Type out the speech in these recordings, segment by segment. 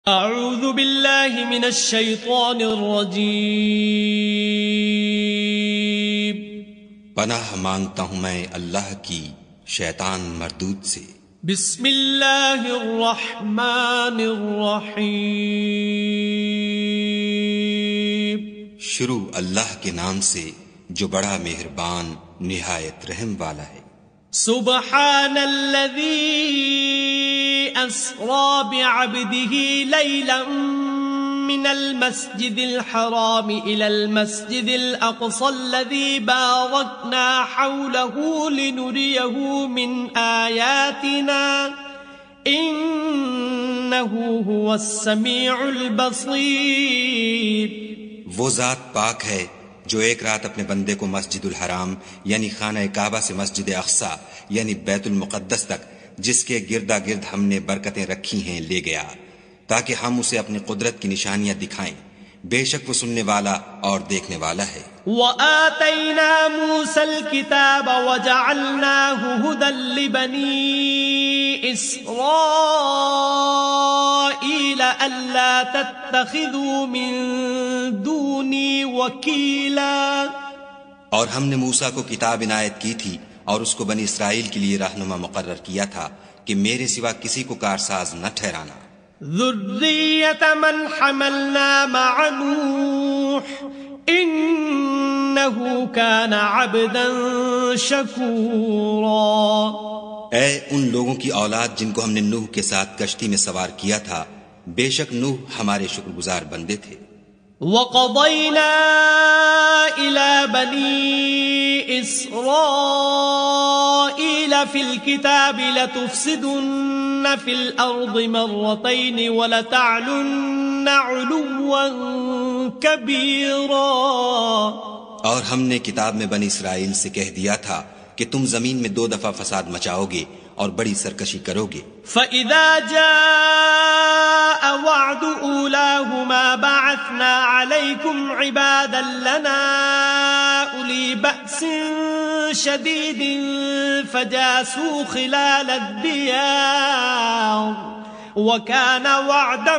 اعوذ باللہ من الشیطان الرجیم، پناہ مانگتا ہوں میں اللہ کی شیطان مردود سے۔ بسم اللہ الرحمن الرحیم، شروع اللہ کے نام سے جو بڑا مہربان نہایت رحم والا ہے۔ سبحان الذی اسرا بعبده لیلا من المسجد الحرام الى المسجد الاقصى الذي باركنا حوله لنريه من آياتنا انه هو السميع البصير۔ وہ ذات پاک ہے جو ایک رات اپنے بندے کو مسجد الحرام یعنی خانہ کعبہ سے مسجد اقصی یعنی بیت المقدس تک جس کے گردا گرد ہم نے برکتیں رکھی ہیں لے گیا تاکہ ہم اسے اپنی قدرت کی نشانیاں دکھائیں۔ بے شک وہ سننے والا اور دیکھنے والا ہے۔ وَآتَيْنَا مُوسَى الْكِتَابَ وَجَعَلْنَاهُ هُدًى لِبَنِي إِسْرَائِيلَ أَلَّا تَتَّخِذُوا مِن دُونِي وَكِيلًا۔ اور ہم نے موسیٰ کو کتاب عنایت کی تھی اور اس کو بنی اسرائیل کے لیے رہنما مقرر کیا تھا کہ میرے سوا کسی کو کارساز نہ ٹھہرانا۔ ذُرِّيَّةَ مَنْ حَمَلْنَا مَعَ نُوحٍ إِنَّهُ كَانَ عَبْدًا شَكُورًا۔ اے ان لوگوں کی اولاد جن کو ہم نے نوح کے ساتھ کشتی میں سوار کیا تھا، بے شک نوح ہمارے شکر گزار بندے تھے۔ وَقَضَيْنَا إِلَى بَنِي إِسْرَائِيلَ فِي الْكِتَابِ لَتُفْسِدُنَّ فِي الْأَرْضِ مَرَّتَيْنِ وَلَتَعْلُنَّ عُلُوًّا كَبِيرًا۔ اور ہم نے کتاب میں بنی اسرائیل سے کہہ دیا تھا کہ تم زمین میں 2 دفعہ فساد مچاؤ گے اور بڑی سرکشی کرو گے۔ فَإِذَا جَاءَ وَعْدُ أُولَاهُمَا بَعَثْنَا عَلَيْكُمْ عِبَادًا لَنَا أُولِي بَأْسٍ شَدِيدٍ فَجَاسُوا خِلَالَ الدِّيَارِ وَكَانَ وَعْدًا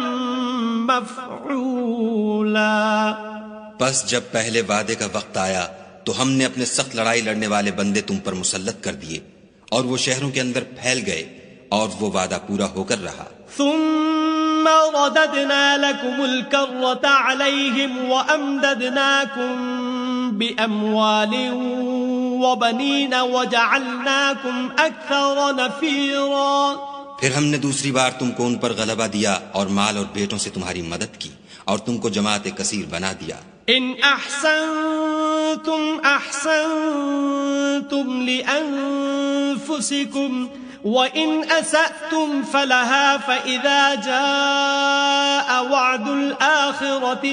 مَفْعُولًا۔ بس جب پہلے وعدے کا وقت آیا تو ہم نے اپنے سخت لڑائی لڑنے والے بندے تم پر مسلط کر دیے اور وہ شہروں کے اندر پھیل گئے اور وہ وعدہ پورا ہو کر رہا۔ ثم رددنا لكم الكرة عليهم وأمددناكم بأموال وبنين وجعلناكم أكثر نفيرا۔ پھر ہم نے دوسری بار تم کو ان پر غلبہ دیا اور مال اور بیٹوں سے تمہاری مدد کی اور تم کو جماعت کثیر بنا دیا۔ ان احسنتم احسنتم لانفسکم وان اسأتم فلها فاذا جاء وعد الاخرة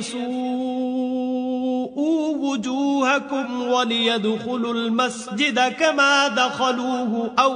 ليسوءوا وجوهكم وليدخلوا المسجد كما دخلوه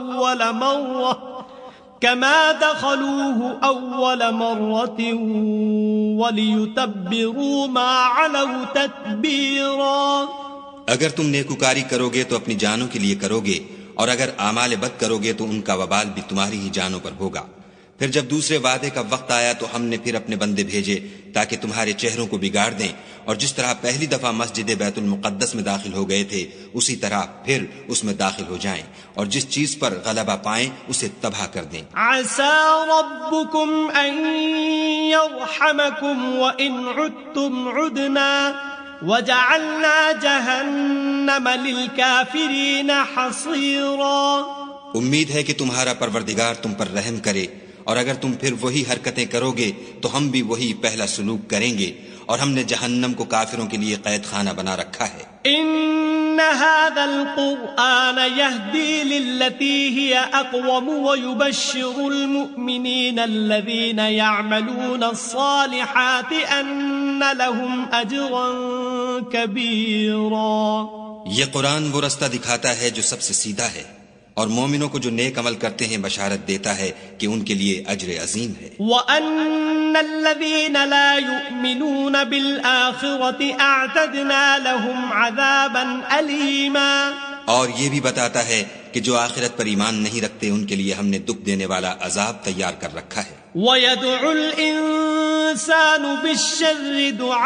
أول مرة وَلِيُتَبِّرُوا مَا عَلَوْا تَتْبِيرًا۔ اگر تم نیکوکاری کرو گے تو اپنی جانوں کے لیے کرو گے اور اگر اعمال بد کرو گے تو ان کا وبال بھی تمہاری ہی جانوں پر ہوگا۔ پھر جب دوسرے وعدے کا وقت آیا تو ہم نے پھر اپنے بندے بھیجے تاکہ تمہارے چہروں کو بگاڑ دیں اور جس طرح پہلی دفعہ مسجد بیت المقدس میں داخل ہو گئے تھے اسی طرح پھر اس میں داخل ہو جائیں اور جس چیز پر غلبہ پائیں اسے تباہ کر دیں۔ عسى ربكم ان يرحمكم وان عدتم عدنا وجعلنا جهنم للكافرين حصيرا۔ امید ہے کہ تمہارا پروردگار تم پر رحم کرے اور اگر تم پھر وہی حرکتیں کرو گے تو ہم بھی وہی پہلا سلوک کریں گے اور ہم نے جہنم کو کافروں کے لیے قید خانہ بنا رکھا ہے۔ ان هذا القرآن يهدي للتي هي اقوم ويبشر المؤمنين الذين يعملون الصالحات ان لهم اجرا كبيرا۔ یہ قرآن وہ رستہ دکھاتا ہے جو سب سے سیدھا ہے اور مومنوں کو جو نیک عمل کرتے ہیں بشارت دیتا ہے کہ ان کے لیے اجر عظیم ہے۔ وَأَنَّ الَّذِينَ لَا يُؤْمِنُونَ بِالْآخِرَةِ أَعْتَدْنَا لَهُمْ عَذَابًا أَلِيمًا۔ اور یہ بھی بتاتا ہے کہ جو آخرت پر ایمان نہیں رکھتے ان کے لیے ہم نے دکھ دینے والا عذاب تیار کر رکھا ہے۔ وَيَدْعُ الْإِنسَانُ بِالشَّرِّ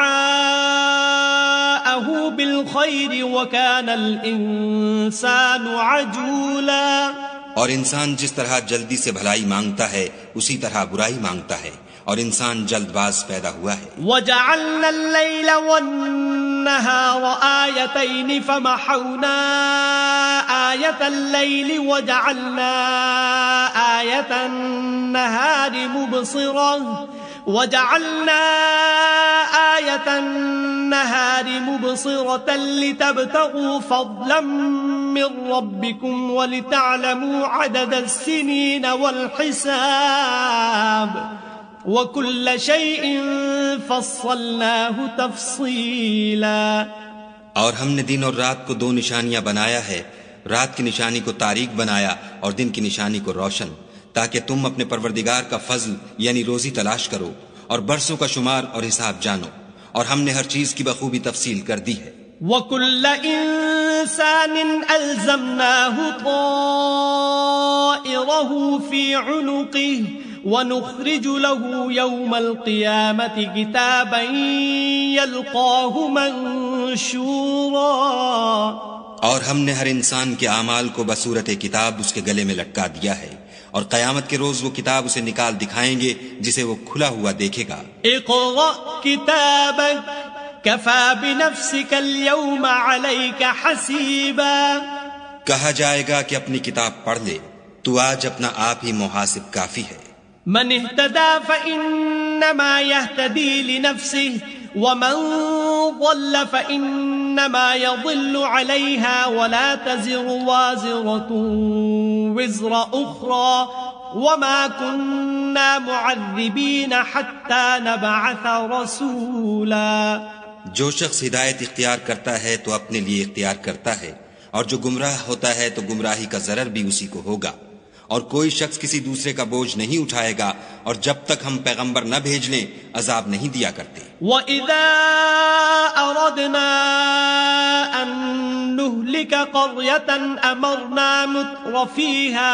دُعَاءَهُ بِالْخَيْرِ وَكَانَ الْإِنسَانُ عَجُولًا. اور انسان جس طرح جلدی سے بھلائی مانگتا ہے اسی طرح برائی مانگتا ہے، اور انسان جلد باز پیدا ہوا ہے. وَجَعَلْنَا اللَّيْلَ وَالنَّهَارَ آيَتَيْنِ فَمَحَوْنَا آيَةَ اللَّيْلِ وَجَعَلْنَا آيَةَ النَّهَارِ مُبْصِرَةً لِتَبْتَغُوا فَضْلًا مِّن رَّبِّكُمْ وَلِتَعْلَمُوا عَدَدَ السِّنِينَ وَالْحِسَابَ وَكُلَّ شَيْءٍ فَصَّلْنَاهُ تَفْصِيلًا. اور ہم نے دن اور رات کو دو نشانیاں بنایا ہے، رات کی نشانی کو تاریک بنایا اور دن کی نشانی کو روشن، تاکہ تم اپنے پروردگار کا فضل یعنی روزی تلاش کرو اور برسوں کا شمار اور حساب جانو، اور ہم نے ہر چیز کی بخوبی تفصیل کر دی ہے. وَكُلَّ إِنسَانٍ أَلْزَمْنَاهُ طَائِرَهُ فِي عُنُقِهِ وَنُخْرِجُ لَهُ يَوْمَ الْقِيَامَةِ كِتَابًا يَلْقَاهُ مَنشُورًا. اور ہم نے ہر انسان کے اعمال کو بصورت کتاب اس کے گلے میں لٹکا دیا ہے، اور قیامت کے روز وہ کتاب اسے نکال دکھائیں گے جسے وہ کھلا ہوا دیکھے گا. اقرأ كتابك كفى بنفسك اليوم عليك حسيبا. کہا جائے گا کہ اپنی کتاب پڑھ لے، تو آج اپنا آپ ہی محاسب کافی ہے. من اهتدى فإنما يهتدي لنفسه ومن ضل فإنما يضل عليها ولا تزر وازرة وزر أخرى وما كنا معذبين حتى نبعث رسولا. جو شخص ہدایت اختیار کرتا ہے تو اپنے لیے اختیار کرتا ہے، اور جو گمراہ ہوتا ہے تو گمراہی کا ضرر بھی اسی کو ہوگا، اور کوئی شخص کسی دوسرے کا بوجھ نہیں اٹھائے گا، اور جب تک ہم پیغمبر نہ بھیج لیں عذاب نہیں دیا کرتے. وَإِذَا أَرَدْنَا أَن نُهْلِكَ قَرْيَةً أَمَرْنَا مُتْرَ فِيهَا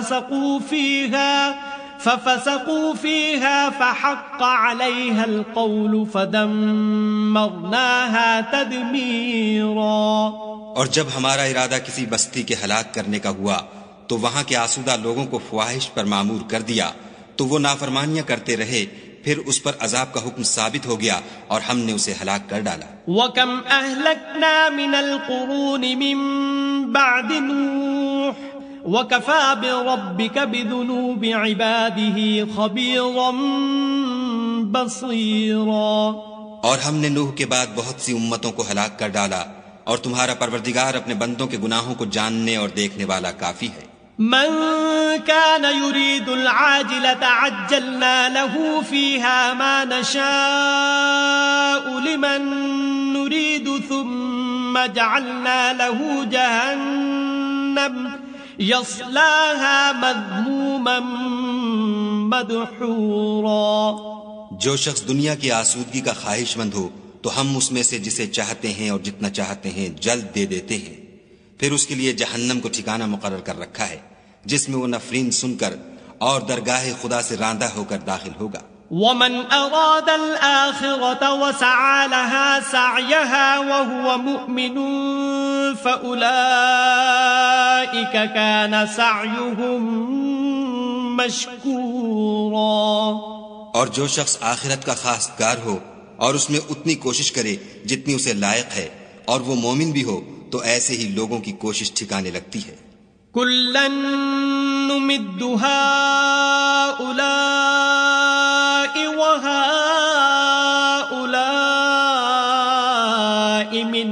فَفَسَقُوا فِيهَا فَحَقَّ عَلَيْهَا الْقَوْلُ فَدَمَّرْنَاهَا تَدْمِيرًا. اور جب ہمارا ارادہ کسی بستی کے ہلاک کرنے کا ہوا تو وہاں کے آسودہ لوگوں کو فواہش پر معمور کر دیا، تو وہ نافرمانیاں کرتے رہے، پھر اس پر عذاب کا حکم ثابت ہو گیا اور ہم نے اسے ہلاک کر ڈالا. وَكَمْ أَهْلَكْنَا مِنَ الْقُرُونِ مِن بَعْدِ نُوحٍ وَكَفَى بِرَبِّكَ بِذُنُوبِ عِبَادِهِ خَبِيرًا بَصِيرًا. اور ہم نے نوح کے بعد بہت سی امتوں کو ہلاک کر ڈالا، اور تمہارا پروردگار اپنے بندوں کے گناہوں کو جاننے اور دیکھنے والا کافی ہے. من كان يريد العاجلة عجلنا له فيها ما نشاء لمن نريد ثم جعلنا له جهنم يصلاها مذموما مدحورا. جو شخص دنیا کی آسودگی کا خواہش مند ہو تو ہم اس میں سے جسے چاہتے ہیں اور جتنا چاہتے ہیں جلد دے دیتے ہیں، پھر اس کے لیے جہنم کو ٹھکانہ مقرر کر رکھا ہے جس میں وہ نفرین سن کر اور درگاہ خدا سے راندہ ہو کر داخل ہوگا. ومن أراد الآخرة وسعى لها سعيها وهو مؤمن فأولئك كان سعيهم مشكورا. اور جو شخص آخرت کا خواستگار ہو اور اس میں اتنی کوشش کرے جتنی اسے لائق ہے اور وہ مومن بھی ہو تو ایسے ہی لوگوں کی کوشش ٹھکانے لگتی ہے. كُلًّا نُمِدُّ هَؤُلَاءِ وَهَؤُلَاءِ مِنْ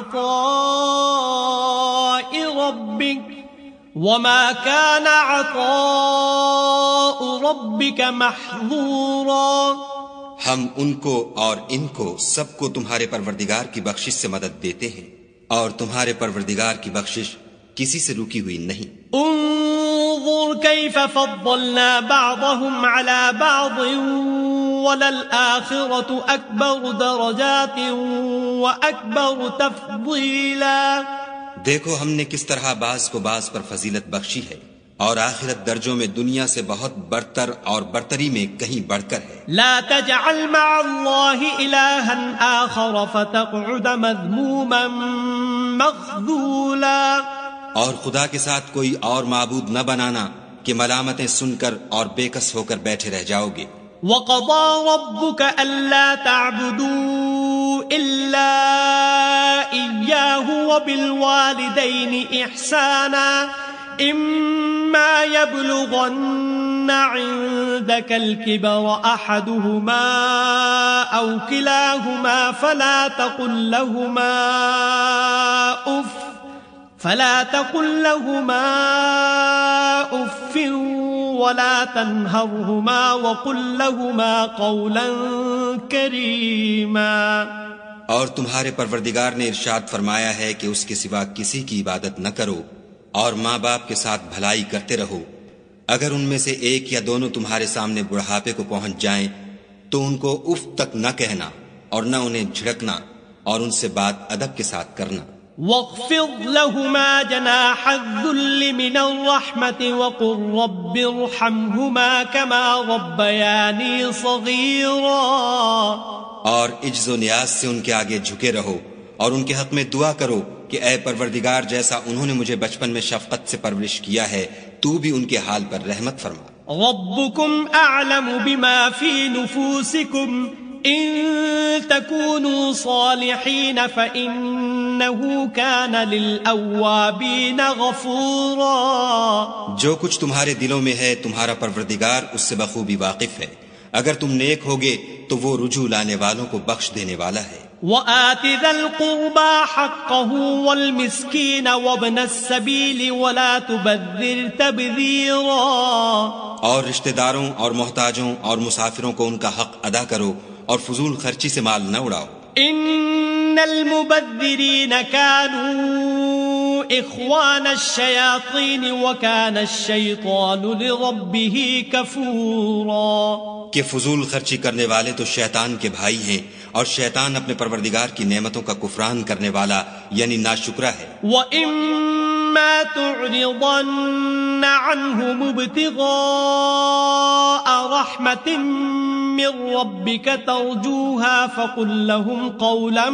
عَطَاءِ رَبِّكَ وَمَا كَانَ عَطَاءُ رَبِّكَ مَحْظُورًا. ہم ان کو اور ان کو سب کو تمہارے پروردگار کی بخشش سے مدد دیتے ہیں، اور تمہارے پروردگار کی بخشش کسی سے رکی ہوئی نہیں. انظر كيف فضلنا بعضهم على بعض وللآخرة أكبر درجات وأكبر تفضيلا. دیکھو ہم نے کس طرح بعض کو بعض پر فضیلت بخشی ہے، اور آخرت درجوں میں دنیا سے بہت برتر اور برتری میں کہیں بڑھ کر ہے. لا تجعل مع اللہ الہا آخر فتقعد مذموما مخذولا. اور خدا کے ساتھ کوئی اور معبود نہ بنانا کہ ملامتیں سن کر اور بےکس ہو کر بیٹھے رہ جاؤ گے. وَقَضَى رَبُّكَ أَلَّا تَعْبُدُوا إِلَّا إِيَّاهُ وَبِالْوَالِدَيْنِ إِحْسَانًا إِمَّا يَبْلُغَنَّ عِندَكَ الْكِبَرَ أَحَدُهُمَا أَوْ كِلَاهُمَا فَلَا تقل لهما اف ولا تنهرهما وقل لهما قولا كريما. اور تمہارے پروردگار نے ارشاد فرمایا ہے کہ اس کے سوا کسی کی عبادت نہ کرو اور ماں باپ کے ساتھ بھلائی کرتے رہو. اگر ان میں سے ایک یا دونوں تمہارے سامنے بڑھاپے کو پہنچ جائیں تو ان کو اف تک نہ کہنا اور نہ انہیں جھڑکنا اور ان سے بات ادب کے ساتھ کرنا. واخفض لهما جناح الذل من الرحمة وقل رب ارحمهما كما ربياني صغيرا. اور عجز و نیاز سے ان کے آگے جھکے رہو اور ان کے حق میں دعا کرو کہ اے پروردگار جیسا انہوں نے مجھے بچپن میں شفقت سے پرورش کیا ہے تو بھی ان کے حال پر رحمت فرما. ربكم اعلم بما في نفوسكم ان تكونوا صالحين فإنه كان للأوابين غفورا. جو کچھ تمہارے دلوں میں ہے تمہارا پروردگار اس سے بخوبی واقف ہے. اگر تم نیک ہوگے تو وہ رجوع لانے والوں کو بخش دینے والا ہے. وآت ذا القربى حقه والمسكين وابن السبيل ولا تبذر تبذيرا. اور رشتہ داروں اور محتاجوں اور مسافروں کو ان کا حق ادا کرو اور فضول خرچی سے مال نہ اڑاؤ. ان المبذرین كانوا اخوان الشیاطین وكان الشیطان لربه کفورا. کہ فضول خرچی کرنے والے تو شیطان کے بھائی ہیں اور شیطان اپنے پروردگار کی نعمتوں کا کفران کرنے والا یعنی ناشکرا ہے. وَإِمَّا تُعْرِضَنَّ عَنْهُمُ ابْتِغَاءَ رَحْمَةٍ مِّن رَّبِّكَ تَرْجُوهَا فَقُل لَّهُمْ قَوْلًا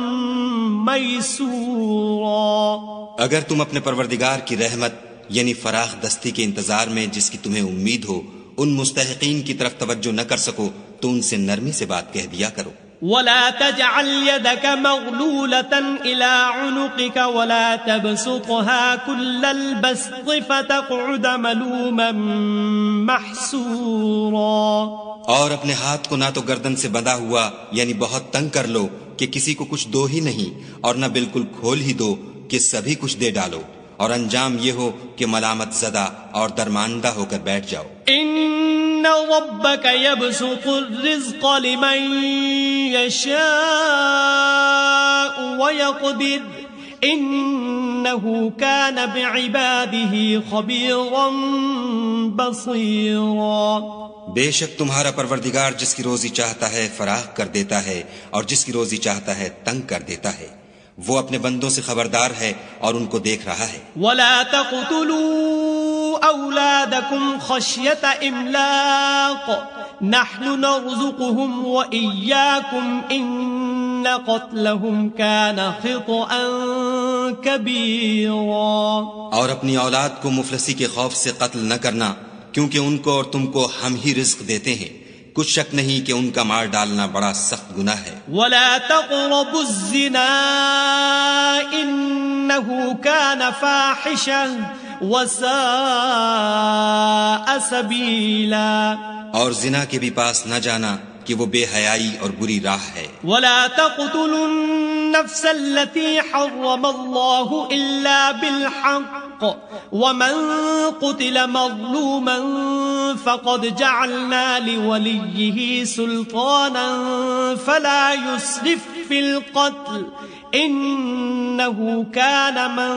مَّيْسُورًا. اگر تم اپنے پروردگار کی رحمت یعنی فراخ دستی کے انتظار میں جس کی تمہیں امید ہو ان مستحقین کی طرف توجہ نہ کر سکو تو ان سے نرمی سے بات کہہ دیا کرو. ولا تجعل يدك مغلولة إلى عنقك ولا تبسطها كل البسط فتقعد ملوما محسورا. اور اپنے ہاتھ کو نہ تو گردن سے بندھا ہوا یعنی بہت تنگ کر لو کہ کسی کو کچھ دو ہی نہیں اور نہ بالکل کھول ہی دو کہ سبھی کچھ دے ڈالو اور انجام یہ ہو کہ ملامت زدہ اور درماندہ ہو کر بیٹھ جاؤ. ان ربك يبسط الرزق لمن يشاء ويقدر انه كان بعباده خبيرا بصيرا. بے شک تمہارا پروردگار جس کی روزی چاہتا ہے فراخ کر دیتا ہے اور جس کی روزی چاہتا ہے تنگ کر دیتا ہے. وہ اپنے بندوں سے خبردار ہے اور ان کو دیکھ رہا ہے. ولا تقتلوا اولادكم خشية املاق نحن نرزقهم واياكم ان قتلهم كان خطأ كبيرا. اور اپنی اولاد کو مفلسی کے خوف سے قتل نہ کرنا کیونکہ ان کو اور تم کو ہم ہی رزق دیتے ہیں. کچھ شک نہیں کہ ان کا مار ڈالنا بڑا سخت گناہ ہے. ولا تقربوا الزنا انه كان فاحشا وساء سبيلا. اور زنا کے بھی پاس نہ جانا کہ وہ بے حیائی اور بری راہ ہے. ولا تقتلوا النفس التي حرم الله الا بالحق ومن قتل مظلوما فقد جعلنا لوليه سلطانا فلا يسرف في القتل انه كان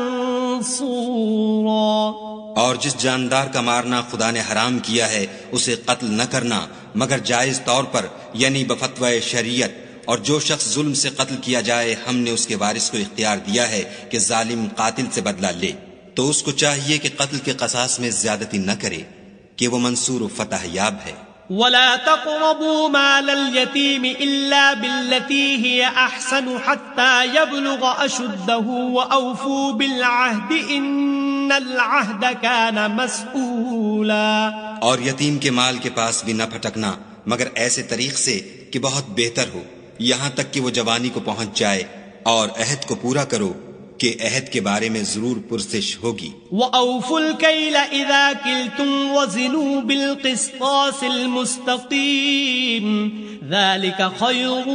منصورا. اور جس جاندار کا مارنا خدا نے حرام کیا ہے اسے قتل نہ کرنا مگر جائز طور پر یعنی بفتوی شریعت. اور جو شخص ظلم سے قتل کیا جائے ہم نے اس کے وارث کو اختیار دیا ہے کہ ظالم قاتل سے بدلہ لے. تو اس کو چاہیے کہ قتل کے قصاص میں زیادتی نہ کرے کہ وہ منصور و فتح یاب ہے. ولا تقربوا مال اليتيم إلا بالتي هي أحسن حتى يبلغ أشده وأوفوا بالعهد إن العهد كان مسؤولا. اور یتیم کے مال کے پاس بھی نہ پھٹکنا مگر ایسے طریق سے کہ بہت بہتر ہو یہاں تک کہ وہ جوانی کو پہنچ جائے، اور عہد کو پورا کرو کہ عہد کے بارے میں ضرور پرسش ہوگی. وَأَوْفُوا الْكَيْلَ إِذَا كِلْتُمْ وَزِنُوا بِالْقِسْطَاسِ الْمُسْتَقِيمِ ذَلِكَ خَيْرٌ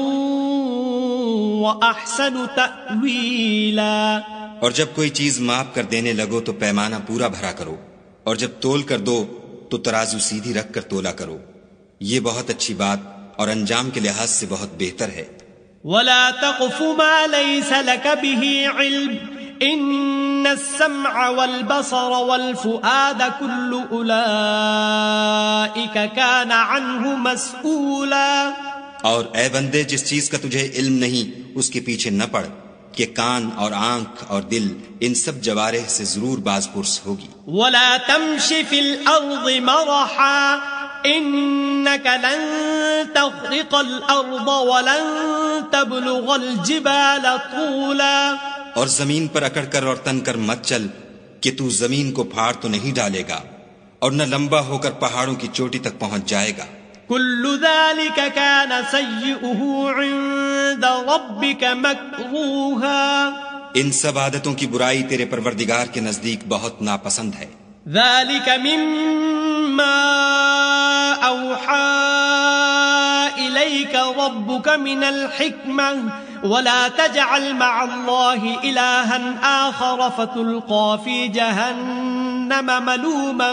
وَأَحْسَنُ تَأْوِيلًا. اور جب کوئی چیز ماپ کر دینے لگو تو پیمانہ پورا بھرا کرو، اور جب تول کر دو تو ترازو سیدھی رکھ کر تولا کرو، یہ بہت اچھی بات اور انجام کے لحاظ سے بہت بہتر ہے. ولا تقف ما ليس لك به علم إن السمع والبصر والفؤاد كل أولئك كان عنه مسؤولا. اور اے بندے جس چیز کا تجھے علم نہیں اس کے پیچھے نہ پڑ کہ کان اور آنکھ اور دل ان سب جوارح سے ضرور باز پرس ہوگی. ولا تمش في الأرض مرحا إنك لن تخرق الأرض ولن تبلغ الجبال طولا. اور زمین پر اکڑ کر اور تن کر مت چل کہ تو زمین کو پھاڑ تو نہیں ڈالے گا اور نہ لمبا ہو کر پہاڑوں کی چوٹی تک پہنچ جائے گا. كل ذلك كان سيئه عند ربك مكروها. ان سب عادتوں کی برائی تیرے پروردگار کے نزدیک بہت ناپسند ہے. ذلك مما أوحى إليك ربك من الحكمة ولا تجعل مع الله إلها آخر فتلقى في جهنم ملوما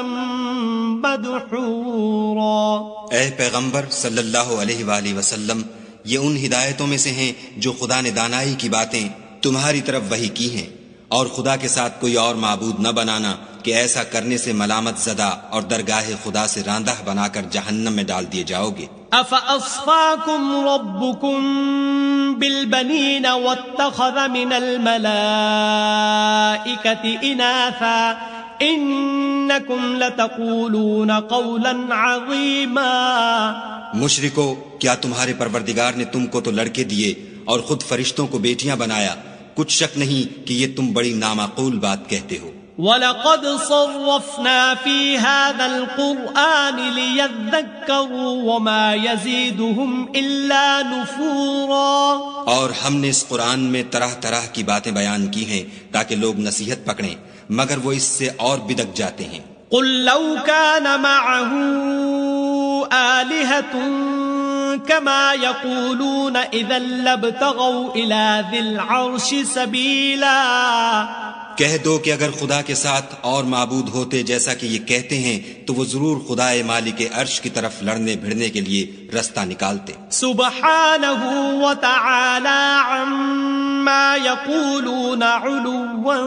مدحورا. اے پیغمبر صلی اللہ علیہ وآلہ وسلم، یہ ان ہدایتوں میں سے ہیں جو خدا نے دانائی کی باتیں تمہاری طرف وحی کی ہیں، اور خدا کے ساتھ کوئی اور معبود نہ بنانا کہ ایسا کرنے سے ملامت زدہ اور درگاہ خدا سے راندہ بنا کر جہنم میں ڈال دیے جاؤ گے. أَفَأَصْفَاكُمْ رَبُّكُمْ بِالْبَنِينَ وَاتَّخَذَ مِنَ الْمَلَائِكَةِ إِنَاثًا إِنَّكُمْ لَتَقُولُونَ قَوْلًا عَظِيمًا. مشرکو، کیا تمہارے پروردگار نے تم کو تو لڑکے دیے اور خود فرشتوں کو بیٹیاں بنایا؟ کچھ شک نہیں کہ یہ تم بڑی نامعقول بات کہتے ہو. وَلَقَدْ صَرَّفْنَا فِي هَذَا الْقُرْآنِ لِيَذَّكَّرُوا وَمَا يَزِيدُهُمْ إِلَّا نُفُورًا. اور ہم نے اس قرآن میں طرح طرح کی باتیں بیان کی ہیں تاکہ لوگ نصیحت پکڑیں، مگر وہ اس سے اور بدک جاتے ہیں. قُلْ لَوْ كَانَ مَعَهُ آلِهَةٌ كَمَا يَقُولُونَ إِذًا لَابْتَغَوْا إِلَى ذِي الْعَرْشِ سَبِيلًا. کہہ دو کہ اگر خدا کے ساتھ اور معبود ہوتے جیسا کہ یہ کہتے ہیں تو وہ ضرور خدائے مالک عرش کی طرف لڑنے بھڑنے کے لیے رستہ نکالتے. سبحانہ وتعالی عما یقولون علوا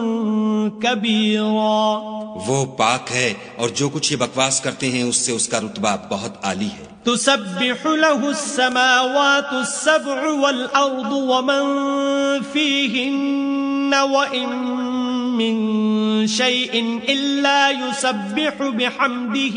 کبیرا. وہ پاک ہے اور جو کچھ یہ بکواس کرتے ہیں اس سے اس کا رتبہ بہت عالی ہے. تسبح له السماوات السبع والأرض ومن فيهن وإن من شيء إلا يسبح بحمده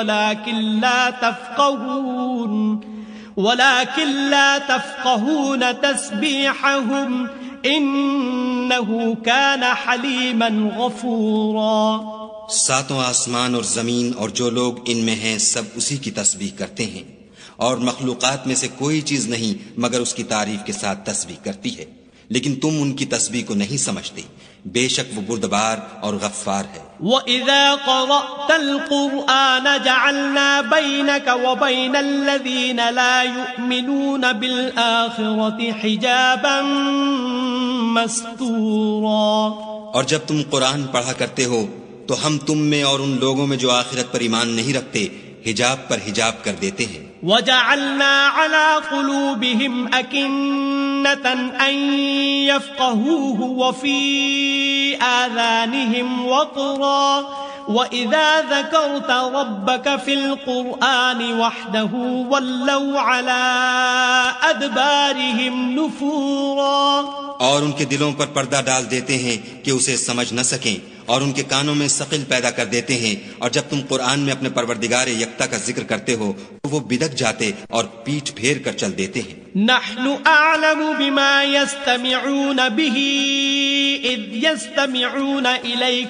ولكن لا تفقهون تسبيحهم إنه كان حليما غفورا. ساتوں آسمان اور زمین اور جو لوگ ان میں ہیں سب اسی کی تسبیح کرتے ہیں، اور مخلوقات میں سے کوئی چیز نہیں مگر اس کی تعریف کے ساتھ تسبیح کرتی ہے، لیکن تم ان کی تسبیح کو نہیں سمجھتے. بے شک وہ بردبار اور غفار ہے. وَإِذَا قَرَأْتَ الْقُرْآنَ جَعَلْنَا بَيْنَكَ وَبَيْنَ الَّذِينَ لَا يُؤْمِنُونَ بِالْآخِرَةِ حِجَابًا مَسْتُورًا. اور جب تم قرآن پڑھا کرتے ہو تو ہم تم میں اور ان لوگوں میں جو آخرت پر ایمان نہیں رکھتے حجاب پر حجاب کر دیتے ہیں. وَجَعَلْنَا عَلَى قُلُوبِهِمْ أَكِنَّةً أَن يَفْقَهُوهُ وَفِي آذَانِهِمْ وَقْرًا وَإِذَا ذَكَرْتَ رَبَّكَ فِي الْقُرْآنِ وَحْدَهُ وَلَّوْا عَلَىٰ أَدْبَارِهِمْ نُفُورًا، اور ان کے دلوں پر پردہ ڈال دیتے ہیں کہ اسے سمجھ نہ سکیں، اور ان کے کانوں میں ثقل پیدا کر دیتے ہیں، اور جب تم قرآن میں اپنے پروردگار یکتا کا ذکر کرتے ہو تو وہ بدک جاتے اور پیٹھ پھیر کر چل دیتے ہیں۔ نحن اعلم بما يستمعون به اذ يستمعون اليك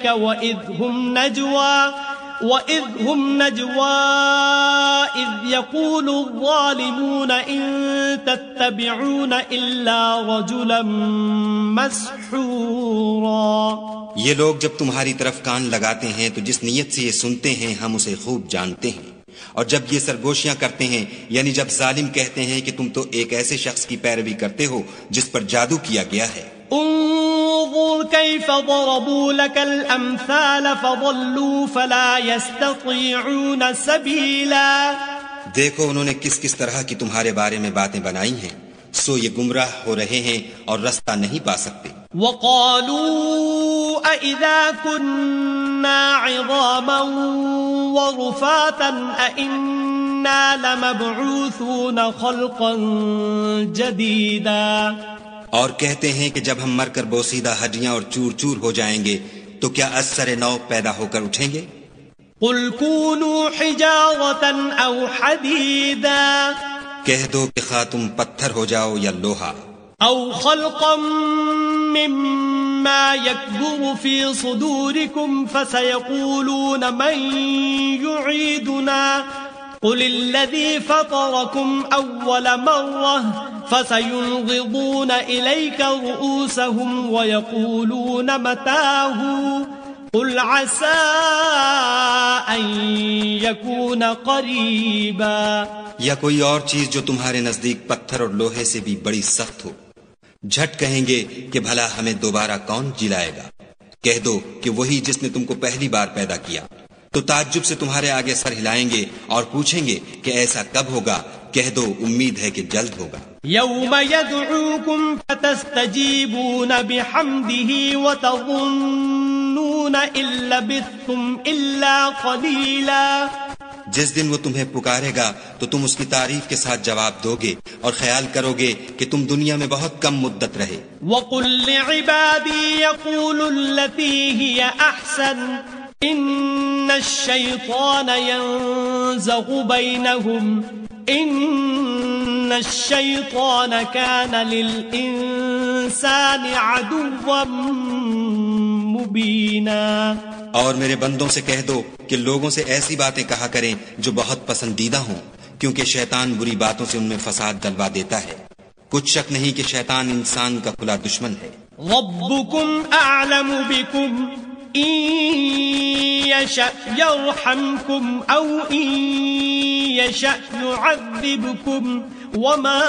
واذ هم نجوى اذ يقول الظالمون ان تتبعون الا رجلا مسحورا۔ یہ لوگ جب تمہاری طرف کان لگاتے ہیں تو جس نیت سے یہ سنتے ہیں ہم اسے خوب جانتے ہیں، اور جب یہ سرگوشیاں کرتے ہیں یعنی جب ظالم کہتے ہیں کہ تم تو ایک ایسے شخص کی پیروی کرتے ہو جس پر جادو کیا گیا ہے۔ انظر كيف ضربوا لك الامثال فضلوا فلا يستطيعون سبيلا، دیکھو انہوں نے کس کس طرح کی تمہارے بارے میں باتیں بنائی ہیں، سو یہ گمراہ ہو رہے ہیں اور رستہ نہیں پا سکتے۔ وقالوا أإذا كنا عظاما ورفاتا أإنا لمبعوثون خلقا جديدا، اور کہتے ہیں کہ جب ہم مر کر بوسیدہ ہڈیاں اور چور چور ہو جائیں گے تو کیا از سر نو پیدا ہو کر اٹھیں گے؟ قل كونوا حجارة أو حديدا، کہہ دو کہ خواہ تم پتھر ہو جاؤ یا لوہا، أو خلقا مما يكبر في صدوركم فسيقولون من يعيدنا قل الذي فطركم أول مرة فسينغضون إليك رؤوسهم ويقولون متاه قل عسى أن يكون قريبا۔ یا کوئی اور چیز جو تمہارے نزدیک پتھر اور لوہے سے بھی بڑی سخت ہو، جھٹ کہیں گے کہ بھلا ہمیں دوبارہ کون جلائے گا؟ کہہ دو کہ وہی جس نے تم کو پہلی بار پیدا کیا، تو تعجب سے تمہارے آگے سر ہلائیں گے اور پوچھیں گے کہ ایسا کب ہوگا؟ کہہ دو امید ہے کہ جلد ہوگا۔ يوم يدعوكم فتستجيبون بحمده وتظنون إن لبثتم إلا قليلا، جس دن وہ تمہیں پکارے گا تو تم اس کی تعریف کے ساتھ جواب دو گے اور خیال کرو گے کہ تم دنیا میں بہت کم مدت رہے۔ وَقُلْ لِعِبَادِي يَقُولُوا الَّتِي هِيَ أَحْسَنُ إِنَّ الشَّيْطَانَ يَنزَغُ بَيْنَهُمْ إِنَّ الشَّيْطَانَ كَانَ لِلْإِنسَانِ عَدُوًّا مُبِينًا۔ اور میرے بندوں سے کہہ دو کہ لوگوں سے ایسی باتیں کہا کریں جو بہت پسندیدہ ہوں، کیونکہ شیطان بری باتوں سے ان میں فساد ڈلوا دیتا ہے۔ کچھ شک نہیں کہ شیطان انسان کا کھلا دشمن ہے۔ ربكم أعلم بكم إن يشأ يرحمكم أو إن يشأ يعذبكم وما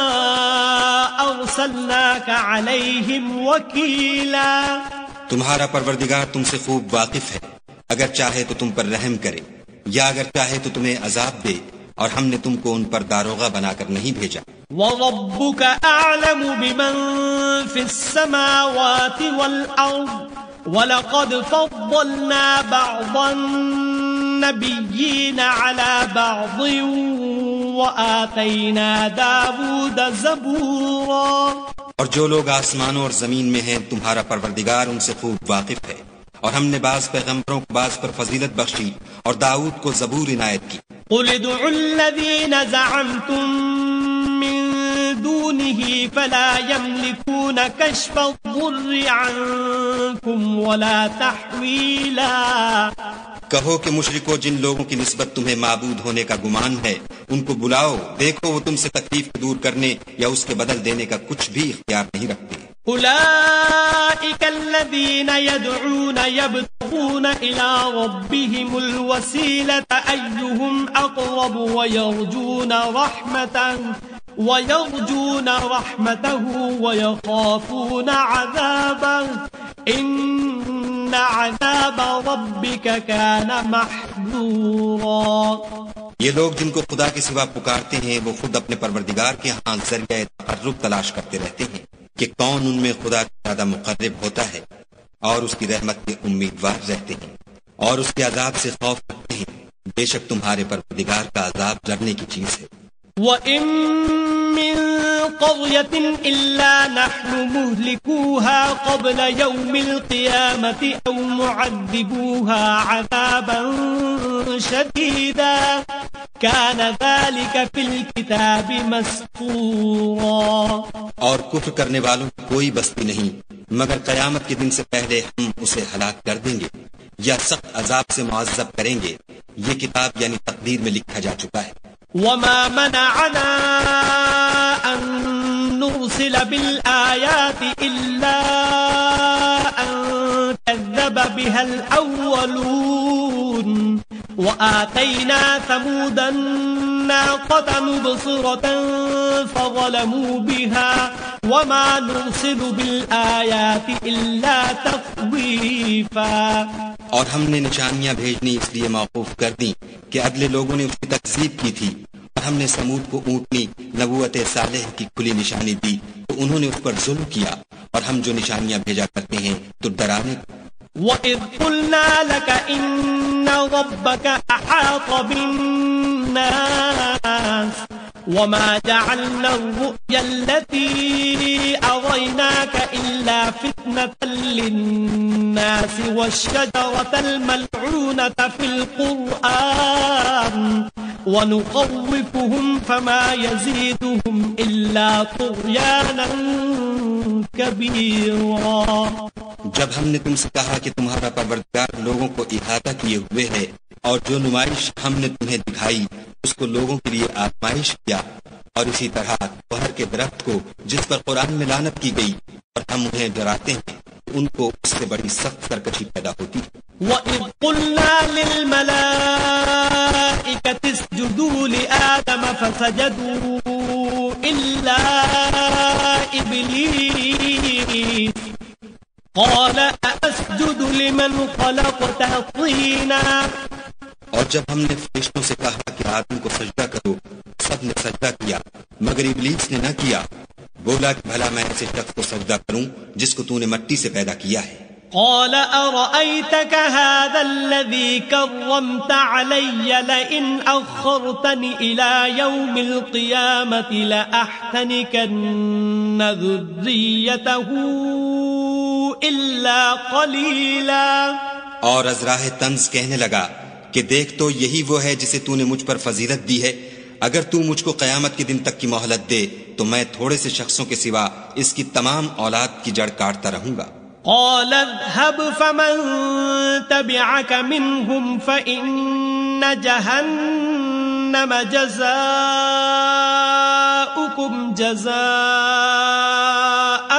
أرسلناك عليهم وكيلا، تمہارا پروردگار تم سے خوب واقف ہے، اگر چاہے تو تم پر رحم کرے یا اگر چاہے تو تمہیں عذاب دے، اور ہم نے تم کو ان پر داروغہ بنا کر نہیں بھیجا۔ وَرَبُّكَ أَعْلَمُ بِمَن فِي السَّمَاوَاتِ وَالْأَرْضِ وَلَقَدْ فَضَّلْنَا بَعْضَ النَّبِيِّينَ عَلَى بَعْضٍ وَآتَيْنَا دَاوُودَ زَبُورًا۔ اور جو لوگ آسمانوں اور زمین میں ہیں تمہارا پروردگار ان سے خوب واقف ہے، اور ہم نے بعض پیغمبروں کو بعض پر فضیلت بخشی اور داؤد کو زبور عنایت کی۔ قُلِ ادْعُوا الَّذِينَ زَعَمْتُم مِّن دُونِهِ فَلَا يَمْلِكُونَ كَشْفَ الضُّرِّ عَنكُمْ وَلَا تَحْوِيلًا۔ کہو کہ مشرکو جن لوگوں کی نسبت تمہیں معبود ہونے کا گمان ہے ان کو بلاؤ، دیکھو وہ تم سے تکلیف دور کرنے یا اس کے بدل دینے کا کچھ بھی اختیار نہیں رکھتے۔ أولئك الذين يدعون يبتغون إلى ربهم الوسيلة أيهم أقرب ويرجون رحمته ويخافون عذابه إن عذاب ربك كان محذورا۔ یہ لوگ جن کو خدا کے سوا پکارتے ہیں وہ خود اپنے پروردگار کے ہاں ذریعہ تقرب تلاش کرتے رہتے ہیں کہ کون ان میں خدا کا زیادہ مقرب ہوتا ہے، اور اس کی رحمت کے امیدوار رہتے ہیں۔ اور اس کے عذاب سے خوف رکھتے ہیں، بے شک تمہارے پروردگار کا عذاب ڈرنے کی چیز ہے۔ وَإِن مِّن قَرْيَةٍ إِلَّا نَحْنُ مُهْلِكُوهَا قَبْلَ يَوْمِ الْقِيَامَةِ أَوْ مُعَذِّبُوهَا عَذَابًا شَدِيدًا كَانَ ذَلِكَ فِي الْكِتَابِ مَسْطُورًا۔ اور کفر کرنے والوں کی کوئی بستی نہیں مگر قیامت کے دن سے پہلے ہم اسے ہلاک کر دیں گے یا سخت عذاب سے معذب کریں گے، یہ کتاب یعنی تقدیر میں لکھا جا چکا ہے۔ وَمَا مَنَعَنَا أَن نُرْسِلَ بِالْآيَاتِ إِلَّا أَن كَذَّبَ بِهَا الْأَوَّلُونَ وَآتَيْنَا ثَمُودَ النَّاقَةَ مُبْصِرَةً فَظَلَمُوا بِهَا وَمَا نُرْسِلُ بِالْآيَاتِ إِلَّا تَخْوِيفًا۔ اور ہم نے نشانیاں بھیجنی اس لیے موقوف کر دیں کہ اگلے لوگوں نے اس کی تکذیب کی تھی، اور ہم نے سمود کو اونٹنی نبوت صالح کی کھلی نشانی دی تو انہوں نے اس پر ظلم کیا، اور ہم جو نشانیاں بھیجا کرتے ہیں تو ڈرانے کو۔ وَإِذْ قُلْنَا لَكَ إِنَّ رَبَّكَ أَحَاطَ بِالنَّاسِ وَمَا جَعَلْنَا الرُّؤْيَا الَّتِي أَرَيْنَاكَ إِلَّا فِتْنَةً لِلنَّاسِ وَالشَّجَرَةَ الْمَلْعُونَةَ فِي الْقُرْآنِ وَنُخَوِّفُهُمْ فَمَا يَزِيدُهُمْ إِلَّا طُغْيَانًا كَبِيرًا۔ جب ہم نے تم سے کہا کہ تمہارا پروردگار لوگوں کو احاطہ کیے ہوئے ہے، اور جو نمائش ہم نے تمہیں دکھائی اس کو لوگوں کے لیے آزمائش کیا، اور اسی طرح بہر کے درخت کو جس پر قرآن میں لعنت کی گئی اور ہم انہیں ڈراتے ہیں، ان کو اس سے بڑی سخت سرکشی پیدا ہوتی۔ وَإِذْ قُلْنَا لِلْمَلَائِكَةِ اسْجُدُوا لِآدَمَ فَسَجَدُوا إِلَّا إِبْلِيسَ قَالَ أَأَسْجُدُ لِمَنْ خَلَقْتَ طِينًا۔ اور جب ہم نے فرشتوں سے کہا کہ آدم کو سجدہ کرو، سب نے سجدہ کیا مگر ابلیس نے نہ کیا، بولا کہ بھلا میں ایسے شخص کو سجدہ کروں جس کو تو نے مٹی سے پیدا کیا ہے۔ قال أرأيتك هذا الذي كرمت علي لئن أخرتني إلى يوم القيامة لأحتنكن ذريته إلا قليلا۔ اور از راہ طنز کہنے لگا کہ دیکھ تو یہی وہ ہے جسے تو نے مجھ پر فضیلت دی ہے، اگر تو مجھ کو قیامت کے دن تک کی مہلت دے تو میں تھوڑے سے شخصوں کے سوا اس کی تمام اولاد کی جڑ کاٹتا رہوں گا۔ قال اذهب فمن تبعك منهم فإن جهنم جزاؤكم جزاء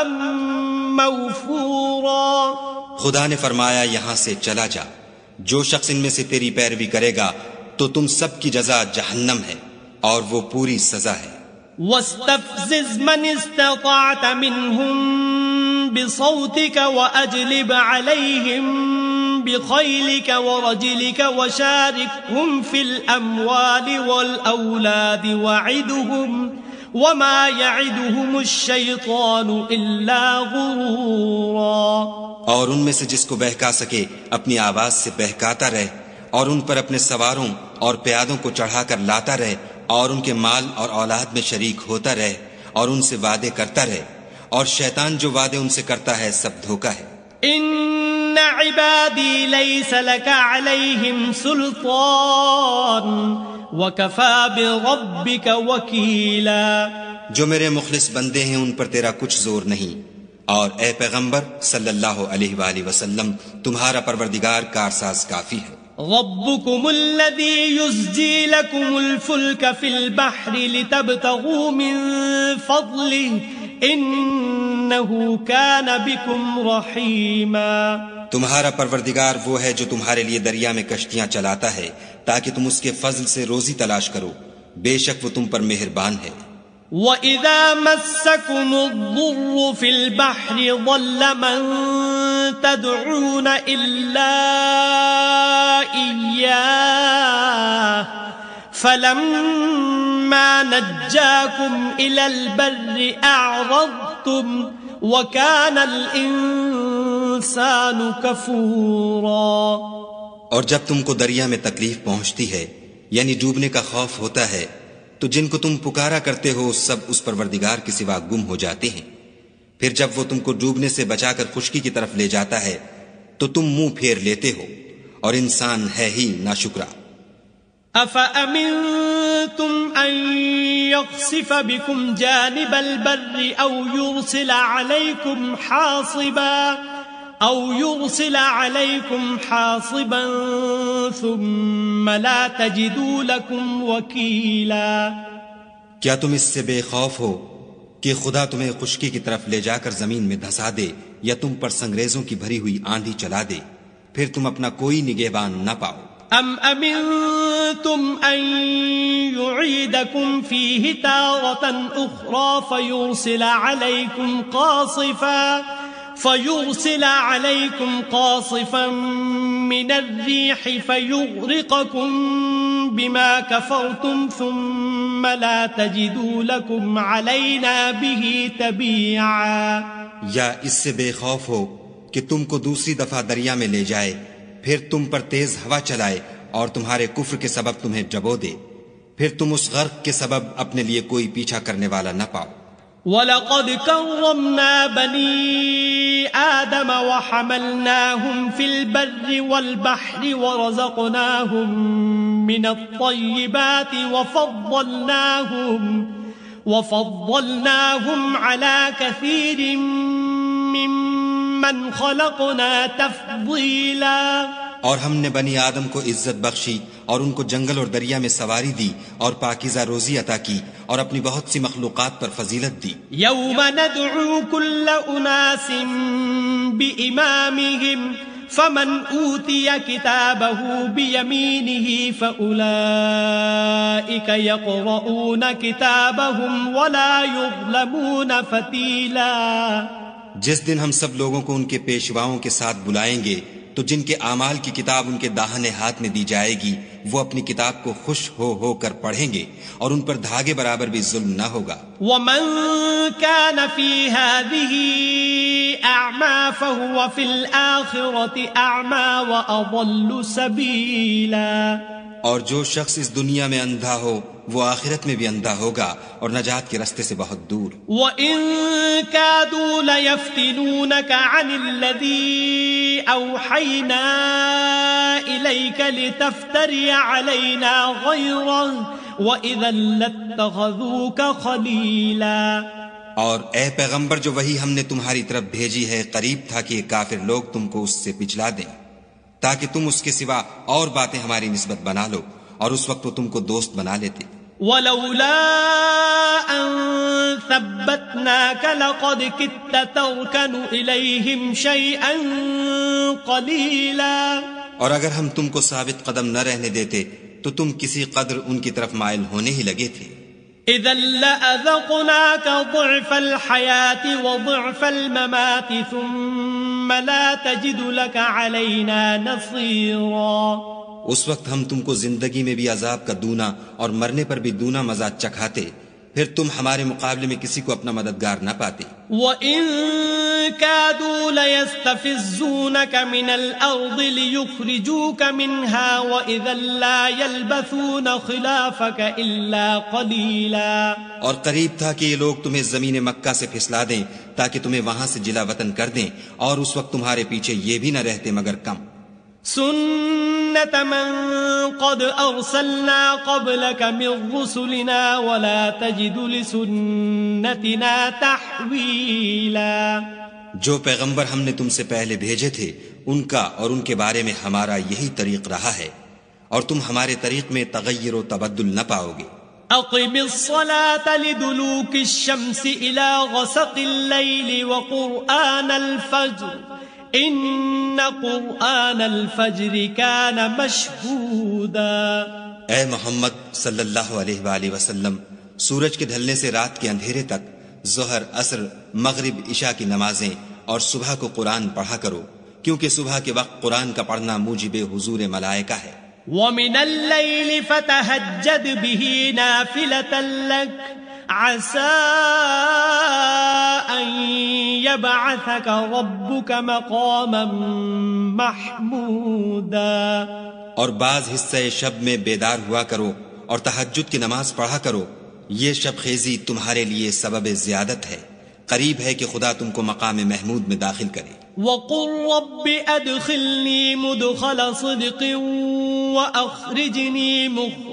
موفورا۔ خدا نے فرمایا یہاں سے چلا جا، جو شخص ان میں سے تیری پیروی کرے گا تو تم سب کی جزا جہنم ہے اور وہ پوری سزا ہے۔ واستفزز من استطعت منهم بصوتك وأجلب عليهم بخيلك ورجلك وشاركهم في الأموال والأولاد وعدهم وما يعدهم الشيطان إلا غرورا۔ اور ان میں سے جس کو بہکا سکے اپنی آواز سے بہکاتا رہے، اور ان پر اپنے سواروں اور پیادوں کو چڑھا کر لاتا رہے، اور ان کے مال اور اولاد میں شریک ہوتا رہے، اور ان سے وعدے کرتا رہے، اور شیطان جو وعدے ان سے کرتا ہے سب دھوکا ہے۔ ان عبادی لیس لک علیہم سلطان وکفا بربک وکیلا۔ جو میرے مخلص بندے ہیں ان پر تیرا کچھ زور نہیں، اور اے پیغمبر صلی اللہ علیہ وآلہ وسلم تمہارا پروردگار کارساز کافی ہے۔ ربكم الذي يزجي لكم الفلك في البحر لتبتغوا من فضله إنه كان بكم رحيما۔ تمہارا پروردگار وہ ہے جو تمہارے لیے دریا میں کشتیاں چلاتا ہے تاکہ تم اس کے فضل سے روزی تلاش کرو، بے شک وہ تم پر مہربان ہے۔ وَإِذَا مَسَّكُمُ الضُّرُّ فِي الْبَحْرِ ضَلَّ مَن تَدْعُونَ إِلَّا إِيَّاهُ فَلَمَّا نَجَّاكُمْ إِلَى الْبَرِّ أَعْرَضْتُمْ وَكَانَ الْإِنسَانُ كَفُورًا۔ اور جب تم کو دریا میں تکلیف پہنچتی ہے یعنی ڈوبنے کا خوف ہوتا ہے تو جن کو تم پکارا کرتے ہو سب اس پروردگار کے سوا گم ہو جاتے ہیں. پھر جب وہ تم کو ڈوبنے سے بچا کر خشکی کی طرف لے جاتا ہے تو تم منہ پھیر لیتے ہو اور انسان ہے ہی ناشکرا. أَفَأَمِنْتُمْ أَنْ يَخْسِفَ بِكُمْ جَانِبَ الْبَرِّ أَوْ يُرْسِلَ عَلَيْكُمْ حَاصِبًا ثُمَّ لَا تَجِدُوا لَكُمْ وَكِيلًا. کیا تم اس سے بے خوف ہو کہ خدا تمہیں خشکی کی طرف لے جا کر زمین میں دھسا دے یا تم پر سنگریزوں کی بھری ہوئی آندھی چلا دے پھر تم اپنا کوئی نگہبان نہ پاؤ. أَمْ أَمِنْتُمْ أَنْ يُعِيدَكُمْ فِيهِ تَارَةً أُخْرَى فيرسل عليكم قاصفا من الريح فيغرقكم بما كفرتم ثم لا تجدوا لكم علينا به تبيعا. یا اس سے بے خوف ہو کہ تم کو دوسری دفعہ دریا میں لے جائے پھر تم پر تیز ہوا چلائے اور تمہارے کفر کے سبب تمہیں ڈبو دے پھر تم اس غرق کے سبب اپنے لیے کوئی پیچھا کرنے والا نہ پاؤ. وَلَقَدْ كَرَّمْنَا بَنِي آدَمَ وَحَمَلْنَاهُمْ فِي الْبَرِّ وَالْبَحْرِ وَرَزَقْنَاهُمْ مِنَ الطَّيِّبَاتِ وَفَضَّلْنَاهُمْ عَلَى كَثِيرٍ مِّمَّنْ خَلَقْنَا تَفْضِيلًا. اور ہم نے بنی آدم کو عزت بخشی اور ان کو جنگل اور دریا میں سواری دی اور پاکیزہ روزی عطا کی اور اپنی بہت سی مخلوقات پر فضیلت دی. یوم ندعو کل اناس بإمامهم فمن اوتی کتابه بیمینه فأولئک یقرؤون کتابهم ولا یظلمون فتیلا. جس دن ہم سب لوگوں کو ان کے پیشواؤں کے ساتھ بلائیں گے تو جن کے اعمال کی کتاب ان کے داہنے ہاتھ میں دی جائے گی وہ اپنی کتاب کو خوش ہو کر پڑھیں گے اور ان پر دھاگے برابر بھی ظلم نہ ہوگا. وَمَن كَانَ فِي هَذِهِ أَعْمَى فَهُوَ فِي الْآخِرَةِ أَعْمَى وَأَضَلُّ سَبِيلًا. اور جو شخص اس دنیا میں اندھا ہو وہ آخرت میں بھی اندھا ہوگا اور نجات کے رستے سے بہت دور. وَإِن كَادُوا لَيَفْتِنُونَكَ عَنِ الَّذِي أَوْحَيْنَا إِلَيْكَ لِتَفْتَرِيَ عَلَيْنَا غَيْرَهُ وَإِذًا لَاتَّخَذُوكَ خَلِيلًا. اور اے پیغمبر جو وحی ہم نے تمہاری طرف بھیجی ہے قریب تھا کہ یہ کافر لوگ تم کو اس سے پچھلا دیں تاکہ تم اس کے سوا اور باتیں ہماری نسبت بنا لو اور اس وقت وہ تم کو دوست بنا لیتے. وَلَوْلَا أَن ثَبَّتْنَاكَ لَقَدْ كِدتَّ تَرْكَنُ إِلَيْهِمْ شَيْئًا قَلِيلًا. اور اگر ہم تم کو ثابت قدم نہ رہنے دیتے تو تم کسی قدر ان کی طرف مائل ہونے ہی لگے تھے. إِذًا لَأَذَقْنَاكَ ضِعْفَ الْحَيَاةِ وَضِعْفَ الْمَمَاتِ ثُمَّ لَا تَجِدُ لَكَ عَلَيْنَا نَصِيرًا. اس وقت ہم تم کو زندگی میں بھی عذاب کا دونا اور مرنے پر بھی دونا مزہ چکھاتے پھر تم ہمارے مقابلے میں کسی کو اپنا مددگار نہ پاتے. وَإِن كَادُوا لَيَسْتَفِزُّونَكَ مِنَ الْأَرْضِ لِيُخْرِجُوكَ مِنْهَا وَإِذًا لَا يَلْبَثُونَ خِلَافَكَ إِلَّا قَلِيلًا. اور قریب تھا کہ یہ لوگ تمہیں زمین مکہ سے پھسلا دیں تاکہ تمہیں وہاں سے جلا وطن کر دیں اور اس وقت تمہارے پیچھے یہ بھی نہ رہتے مگر کم. سنت من قد ارسلنا قبلك من رسلنا ولا تجد لسنتنا تحویلا. جو پیغمبر ہم نے تم سے پہلے بھیجے تھے ان کا اور ان کے بارے میں ہمارا یہی طریق رہا ہے اور تم ہمارے طریق میں تغیر و تبدل نہ پاؤ گے. اقم الصلاة لدلوك الشمس الى غسق الليل وقرآن الفجر ان قرآن الفجر كان مشهودا. اے محمد صلی اللہ علیہ وآلہ وسلم سورج کے ڈھلنے سے رات کے اندھیرے تک ظہر عصر مغرب عشاء کی نمازیں اور صبح کو قرآن پڑھا کرو کیونکہ صبح کے وقت قرآن کا پڑھنا موجب حضور ملائکہ ہے. وَمِنَ اللَّيْلِ فَتَهَجَّدْ بِهِ نَافِلَةً لَكَ عَسَىٰ أَن يبعثك ربك مقاما محمودا. اور بعض حصہ شب میں بیدار ہوا کرو اور تہجد کی نماز پڑھا کرو. یہ شب خیزی تمہارے لیے سبب زیادت ہے. قریب ہے کہ خدا تم کو مقام محمود میں داخل کرے. وَقُلْ رَبِّ أَدْخِلْنِي مُدْخَلَ صِدْقٍ وَأَخْرِجْنِي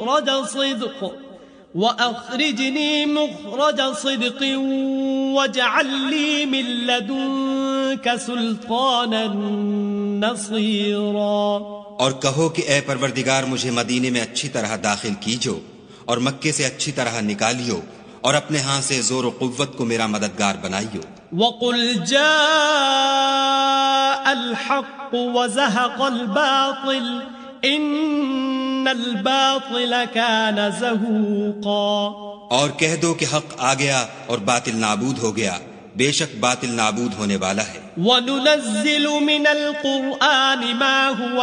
مُخْرَجَ صِدْقٍ وَاجْعَلْ لِي مِن لَّدُنكَ سُلْطَانًا نَّصِيرًا. اور کہو کہ اے پروردگار مجھے مدینے میں اچھی طرح داخل کیجو اور مکے سے اچھی طرح نکالیو اور اپنے ہاں سے زور و قوت کو میرا مددگار بنائیو. وَقُلْ جَاءَ الْحَقُّ وَزَهَقَ الْبَاطِلُ إِنَّ الْبَاطِلَ كَانَ زَهُوقًا. اور کہہ دو کہ حق آ گیا اور باطل نابود ہو گیا. بے شک باطل نابود ہونے والا ہے. وَنُنَزِّلُ مِنَ الْقُرْآنِ مَا هُوَ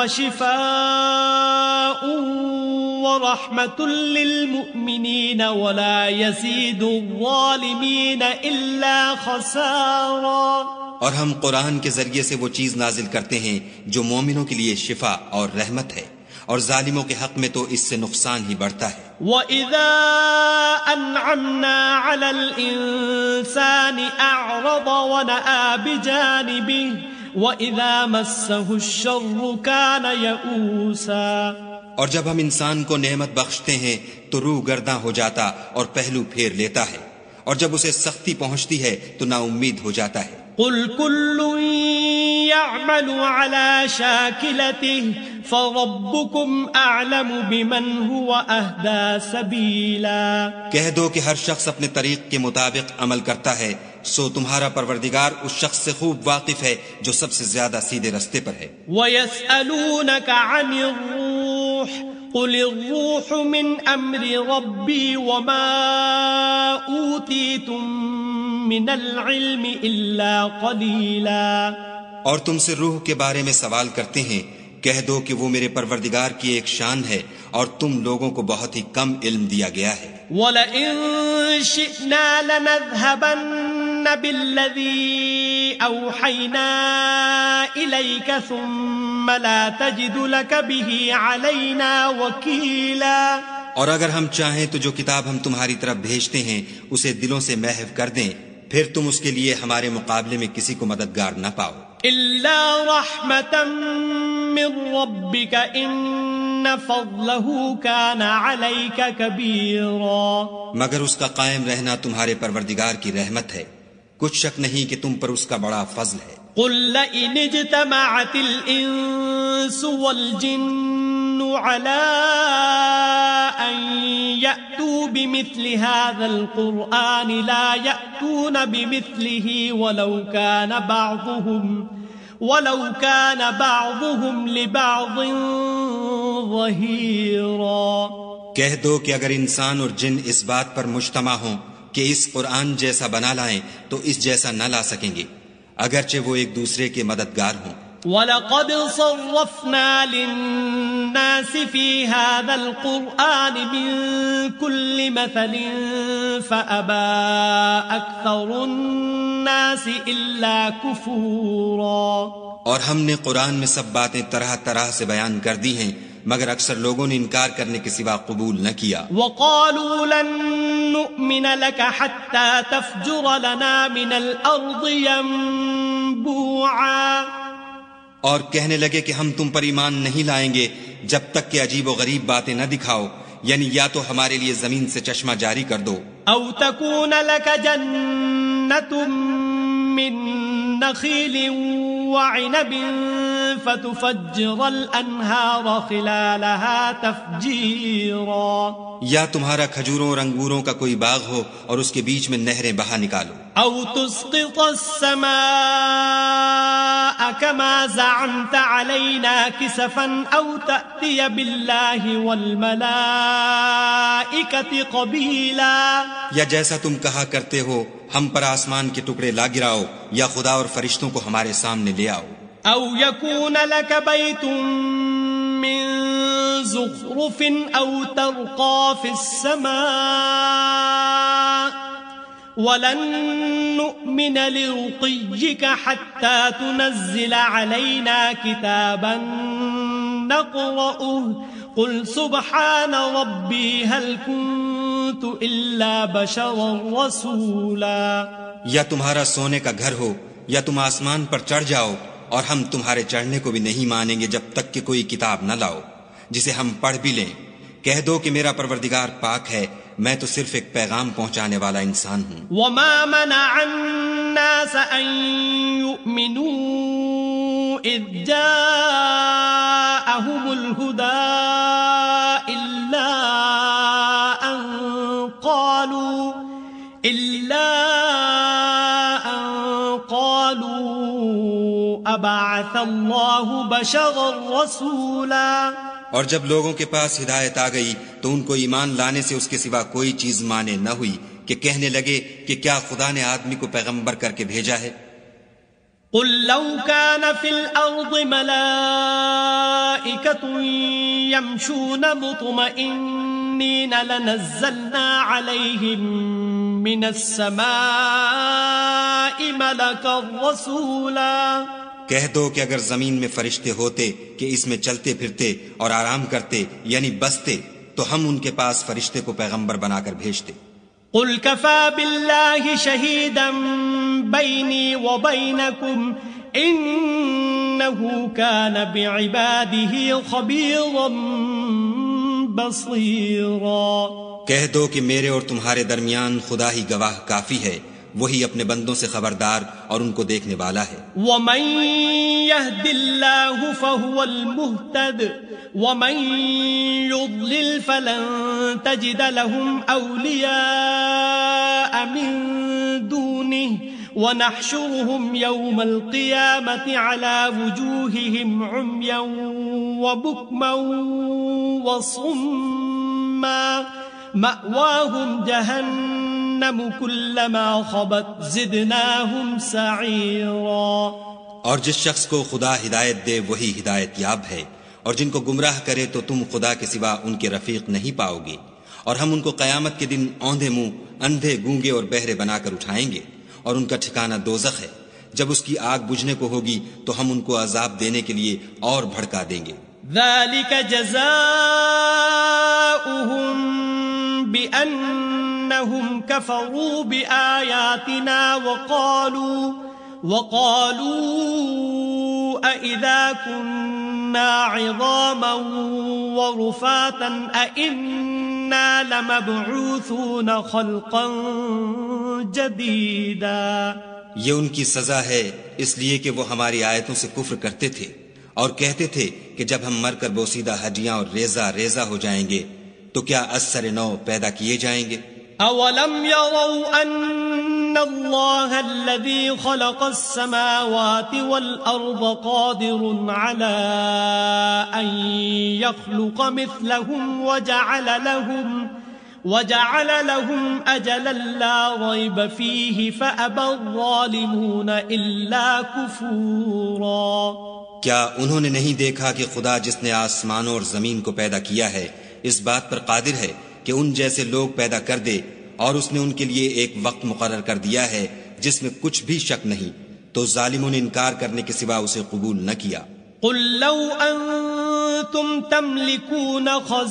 شِفَاءٌ وَرَحْمَةٌ لِّلْمُؤْمِنِينَ وَلَا يَزِيدُ الظَّالِمِينَ إِلَّا خَسَارًا. اور ہم قرآن کے ذریعے سے وہ چیز نازل کرتے ہیں جو مومنوں کے لیے شفا اور رحمت ہے، اور ظالموں کے حق میں تو اس سے نقصان ہی بڑھتا ہے. وَإِذَا أَنْعَمْنَا عَلَى الْإِنسَانِ أَعْرَضَ وَنَأَىٰ بِجَانِبِهِ وَإِذَا مَسَّهُ الشَّرُّ كَانَ يَئُوسًا. اور جب ہم انسان کو نعمت بخشتے ہیں تو روح گرداں ہو جاتا اور پہلو پھیر لیتا ہے، اور جب اسے سختی پہنچتی ہے تو نا امید ہو جاتا ہے. قُلْ كُلٌّ يَعْمَلُ عَلَى شَاكِلَتِهِ فَرَبُّكُمْ أَعْلَمُ بِمَنْ هُوَ أَهْدَىٰ سَبِيلًا. کہہ دو کہ ہر شخص اپنے طریق کے مطابق عمل کرتا ہے، سو تمہارا پروردگار اس شخص سے خوب واقف ہے جو سب سے زیادہ سیدھے رستے پر ہے. وَيَسْأَلُونَكَ عَنِ الرُّوحِ قُلِ الرُّوحُ مِنْ أَمْرِ رَبِّي وَمَا أُوتِيتُم مِّنَ الْعِلْمِ إِلَّا قَلِيلًا. اور تم سے روح کے بارے میں سوال کرتے ہیں، کہہ دو کہ وہ میرے پروردگار کی ایک شان ہے اور تم لوگوں کو بہت ہی کم علم دیا گیا ہے. وَلَئِن شِئْنَا لَنَذْهَبَنَّ بِالَّذِي أَوْحَيْنَا إِلَيْكَ ثُمَّ لَا تَجِدُ لَكَ بِهِ عَلَيْنَا وَكِيلًا. اور اگر ہم چاہیں تو جو کتاب ہم تمہاری طرف بھیجتے ہیں اسے دلوں سے محو کر دیں، پھر تم اس کے لیے ہمارے مقابلے میں کسی کو مددگار نہ پاؤ. إِلَّا رَحْمَةً مِّن رَّبِّكَ إِنَّ فَضْلَهُ كَانَ عَلَيْكَ كَبِيرًا. مگر اس کا قائم رہنا تمہارے پروردگار کی رحمت ہے، کچھ شک نہیں کہ تم پر اس کا بڑا فضل ہے. قُل لَّئِنِ اجْتَمَعَتِ الْإِنسُ وَالْجِنُّ عَلَىٰ أَن يَأْتُوا بِمِثْلِ هَٰذَا الْقُرْآنِ لَا يَأْتُونَ بِمِثْلِهِ وَلَوْ كَانَ بَعْضُهُمْ لِبَعْضٍ ظَهِيرًا. کہہ دو کہ اگر انسان اور جن اس بات پر مجتمع ہوں کہ اس قرآن جیسا بنا لائیں تو اس جیسا نہ لا سکیں گے، اگرچہ وہ ایک دوسرے کے مددگار ہوں. وَلَقَدْ صَرَّفْنَا لِلنَّاسِ فِي هَٰذَا الْقُرْآنِ مِن كُلِّ مَثَلٍ فَأَبَىٰ أَكْثَرُ النَّاسِ إِلَّا كُفُورًا. اور ہم نے قرآن میں سب باتیں طرح طرح سے بیان کر دی ہیں، مگر اکثر لوگوں نے انکار کرنے کے سوا قبول نہ کیا. وَقَالُوا لَن نُّؤْمِنَ لَكَ حَتَّىٰ تَفْجُرَ لَنَا مِنَ الْأَرْضِ يَنبُوعًا. اور کہنے لگے کہ ہم تم پر ایمان نہیں لائیں گے جب تک کہ عجیب و غریب باتیں نہ دکھاؤ، یعنی یا تو ہمارے لیے زمین سے چشمہ جاری کر دو، او تکون لک جنت من نخیل وعنب فتفجر الانہار خلالها تفجیرا. یا تمہارا کھجوروں اور انگوروں کا کوئی باغ ہو اور اس کے بیچ میں نہریں بہا نکالو. او تسقط السماء كما زعمت علينا كسفا او تأتي بالله والملائكة قبيلا. یا جیسا تم کہا کرتے ہو ہم پر آسمان کے ٹکڑے لا گراؤ یا خدا اور فرشتوں کو ہمارے سامنے لے آؤ. او يكون لك بيت من زخرف او ترقى في السماء ولن نؤمن لرقيك حتى تنزل علينا كتابا نقرأه قل سبحان ربي هل كنت إلا بشرا رسولا. یا تمہارا سونے کا گھر ہو یا تم آسمان پر چڑھ جاؤ اور ہم تمہارے چڑھنے کو بھی نہیں مانیں گے جب تک کہ کوئی کتاب نہ لاؤ جسے ہم پڑھ بھی لیں. کہہ دو کہ میرا پروردگار پاک ہے، میں تو صرف ایک پیغام پہنچانے والا انسان ہوں. وما منع الناس ان يؤمنوا اذ جاءهم الهدى الا ان قالوا ابعث الله بشرا رسولا. اور جب لوگوں کے پاس ہدایت آ گئی تو ان کو ایمان لانے سے اس کے سوا کوئی چیز مانے نہ ہوئی کہ کہنے لگے کہ کیا خدا نے آدمی کو پیغمبر کر کے بھیجا ہے. قل لو كان في الأرض ملائكة يمشون مطمئنين لنزلنا عليهم من السماء ملكا رسولا. کہہ دو کہ اگر زمین میں فرشتے ہوتے کہ اس میں چلتے پھرتے اور آرام کرتے یعنی بستے تو ہم ان کے پاس فرشتے کو پیغمبر بنا کر بھیجتے. قل كفى بالله شهيدا بيني وبينكم إنه كان بعباده خبيرا بصيرا. کہہ دو کہ میرے اور تمہارے درمیان خدا ہی گواہ کافی ہے، وہی اپنے بندوں سے خبردار اور ان کو دیکھنے والا ہے. ومن يهد الله فهو المهتد ومن يضلل فلن تجد لهم أولياء من دونه ونحشرهم يوم القيامة على وجوههم عميا وبكما وصما مأواهم جهنم كلما خبت زدناهم سعيرا. اور جس شخص کو خدا ہدایت دے وہی ہدایت یاب ہے، اور جن کو گمراہ کرے تو تم خدا کے سوا ان کے رفیق نہیں پاؤ گے. اور ہم ان کو قیامت کے دن اوندھے منہ، اندھے، گونگے اور بہرے بنا کر اٹھائیں گے، اور ان کا ٹھکانہ دوزخ ہے. جب اس کی آگ بجھنے کو ہوگی تو ہم ان کو عذاب دینے کے لیے اور بھڑکا دیں گے. ذلك جزاؤهم بأنهم كفروا بآياتنا وقالوا أإذا كنا عظاما ورفاتا أإنا لمبعوثون خلقا جديدا. یہ ان کی سزا ہے اس لیے کہ وہ ہماری آیتوں سے کفر کرتے تھے اور کہتے تھے کہ جب ہم مر کر بوسیدہ ہڈیاں اور ریزہ ریزہ ہو جائیں گے تو کیا از سر نو پیدا کیے جائیں گے. اولم يروا ان الله الذي خلق السماوات والارض قادر على ان يخلق مثلهم وجعل لهم اجلا لا ريب فيه فابى الظالمون الا كفورا. کیا انہوں نے نہیں دیکھا کہ خدا جس نے آسمانوں اور زمین کو پیدا کیا ہے اس بات پر قادر ہے کہ ان جیسے لوگ پیدا کر دے، اور اس نے ان کے لیے ایک وقت مقرر کر دیا ہے جس میں کچھ بھی شک نہیں، تو ظالموں نے انکار کرنے کے سوا اسے قبول نہ کیا. قل لو انتم تملكون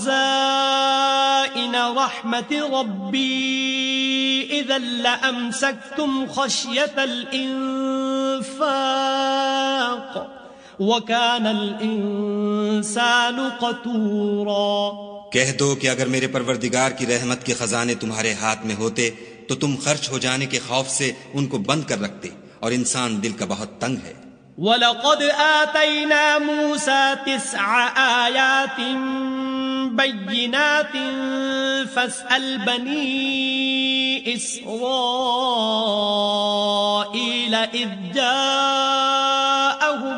خزائن رحمت ربی اذا لامسکتم خشیة الانفاق وَكَانَ الْإِنسَانُ قَتُورًا. کہہ دو کہ اگر میرے پروردگار کی رحمت کے خزانے تمہارے ہاتھ میں ہوتے تو تم خرچ ہو جانے کے خوف سے ان کو بند کر رکھتے، اور انسان دل کا بہت تنگ ہے. وَلَقَدْ آتَيْنَا مُوسَى 9 آيَاتٍ بَيِّنَاتٍ فَاسْأَلْ بَنِي إِسْرَائِيلَ إِذْ جَاءَهُمْ